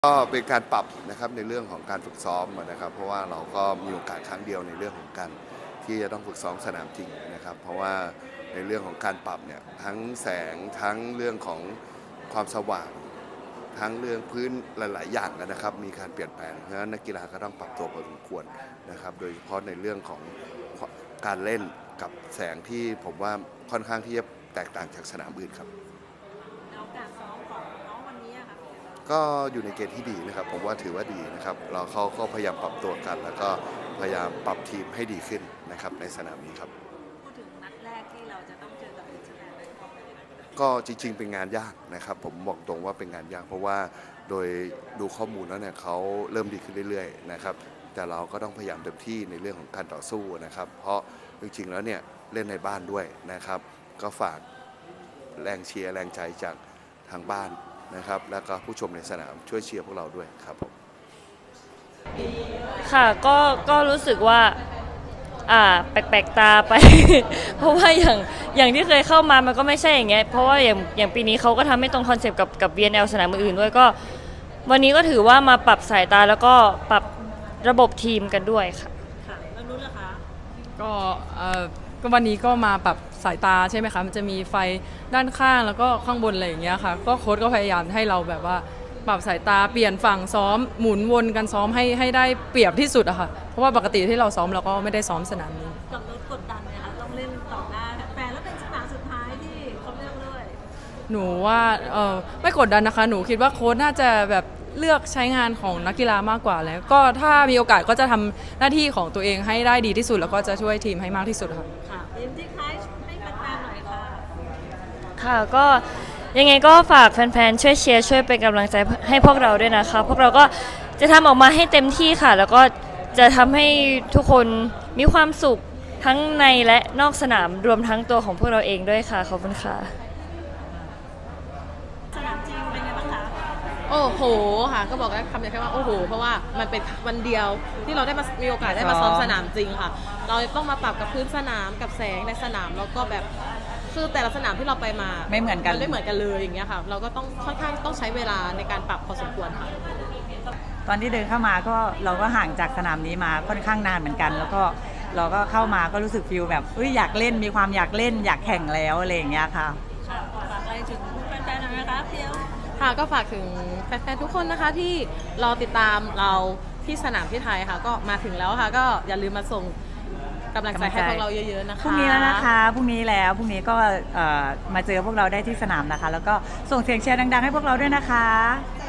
ก็เป็นการปรับนะครับในเรื่องของการฝึกซ้อมนะครับเพราะว่าเราก็มีโอกาสครั้งเดียวในเรื่องของการที่จะต้องฝึกซ้อมสนามจริงนะครับเพราะว่าในเรื่องของการปรับเนี่ยทั้งแสงทั้งเรื่องของความสว่างทั้งเรื่องพื้นหลายๆอย่างนะครับมีการเปลี่ยนแปลงเพราะฉะนั้นนักกีฬาก็ต้องปรับตัวพอสมควรนะครับโดยเฉพาะในเรื่องของการเล่นกับแสงที่ผมว่าค่อนข้างที่จะแตกต่างจากสนามอื่นครับก็อยู่ในเกณฑ์ที่ดีนะครับผมว่าถือว่าดีนะครับเขาก็พยายามปรับตัวกันแล้วก็พยายามปรับทีมให้ดีขึ้นนะครับในสนามนี้ครับพูดถึงนัดแรกที่เราจะต้องเจอกับนิวซีแลนด์ก็จริงๆเป็นงานยากนะครับผมบอกตรงว่าเป็นงานยากเพราะว่าโดยดูข้อมูลแล้วเนี่ยเขาเริ่มดีขึ้นเรื่อยๆนะครับแต่เราก็ต้องพยายามเต็มที่ในเรื่องของการต่อสู้นะครับเพราะจริงๆแล้วเนี่ยเล่นในบ้านด้วยนะครับก็ฝากแรงเชียร์แรงใจจากทางบ้านนะครับแล้วก็ผู้ชมในสนามช่วยเชียร์พวกเราด้วยครับผมค่ะก็รู้สึกว่าแปลกๆตาไป เพราะว่าอย่างที่เคยเข้ามามันก็ไม่ใช่อย่างเงี้ยเพราะว่าอย่างปีนี้เขาก็ทำให้ตรงคอนเซปต์กับ VNL สนามอื่นด้วยก็วันนี้ก็ถือว่ามาปรับสายตาแล้วก็ปรับระบบทีมกันด้วยค่ะแล้วนู้นล่ะคะก็วันนี้ก็มาปรับสายตาใช่ไหมคะมันจะมีไฟด้านข้างแล้วก็ข้างบนอะไรอย่างเงี้ยค่ะก็โค้ชก็พยายามให้เราแบบว่าปรับสายตาเปลี่ยนฝั่งซ้อมหมุนวนกันซ้อมให้ได้เปรียบที่สุดอะค่ะเพราะว่าปกติที่เราซ้อมเราก็ไม่ได้ซ้อมสนามนี้กับรถกดดันไหมคะต้องเล่นต่อหน้าแฟนแล้วเป็นสนามสุดท้ายที่เขาเลือกด้วยหนูว่าไม่กดดันนะคะหนูคิดว่าโค้ชน่าจะแบบเลือกใช้งานของนักกีฬามากกว่าแล้วก็ถ้ามีโอกาสก็จะทำหน้าที่ของตัวเองให้ได้ดีที่สุดแล้วก็จะช่วยทีมให้มากที่สุดค่ะทีมที่คล้ายให้แฟนๆหน่อยค่ะก็ยังไงก็ฝากแฟนๆช่วยเชียร์ช่วยเป็นกำลังใจให้พวกเราด้วยนะคะพวกเราก็จะทำออกมาให้เต็มที่ค่ะแล้วก็จะทำให้ทุกคนมีความสุขทั้งในและนอกสนามรวมทั้งตัวของพวกเราเองด้วยค่ะขอบคุณค่ะสนามจริงเป็นไงบ้างคะโอ้โหค่ะก็บอกได้คำเดียวแค่ว่าโอ้โหเพราะว่ามันเป็นวันเดียวที่เราได้มีโอกาสได้มาซ้อมสนามจริงค่ะเราต้องมาปรับกับพื้นสนามกับแสงในสนามแล้วก็แบบคือแต่ละสนามที่เราไปมาไม่เหมือนกันเลยอย่างเงี้ยค่ะเราก็ต้องค่อนข้างต้องใช้เวลาในการปรับพอสมควรค่ะตอนที่เดินเข้ามาก็เราก็ห่างจากสนามนี้มาค่อนข้างนานเหมือนกันแล้วก็เราก็เข้ามาก็รู้สึกฟีลแบบอยากเล่นมีความอยากเล่นอยากแข่งแล้วอะไรอย่างเงี้ยค่ะฝากอะไรถึงแฟนๆหน่อยนะคะเพียวค่ะก็ฝากถึงแฟนๆทุกคนนะคะที่รอติดตามเราที่สนามที่ไทยค่ะก็มาถึงแล้วค่ะก็อย่าลืมมาส่งกำลังใจให้พวกเราเยอะๆนะคะพรุ่งนี้แล้วนะคะพรุ่งนี้ก็มาเจอพวกเราได้ที่สนามนะคะแล้วก็ส่งเสียงเชียร์ดังๆให้พวกเราด้วยนะคะ